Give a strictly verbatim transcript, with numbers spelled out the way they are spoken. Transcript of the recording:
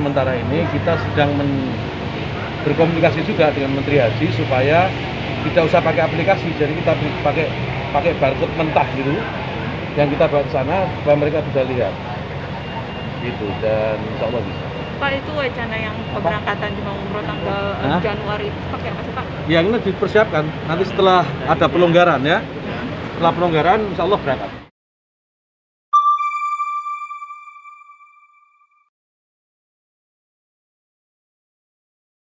sementara ini kita sedang men berkomunikasi juga dengan Menteri Haji supaya tidak usah pakai aplikasi, jadi kita pakai pakai barcode mentah gitu yang kita bawa ke sana supaya mereka bisa lihat gitu, dan insya Allah bisa. Pak, itu wacana yang keberangkatan jemaah umroh tanggal Hah? Januari itu pakai apa sih Pak? Ya ini dipersiapkan nanti setelah ada pelonggaran ya, setelah pelonggaran insya Allah berangkat.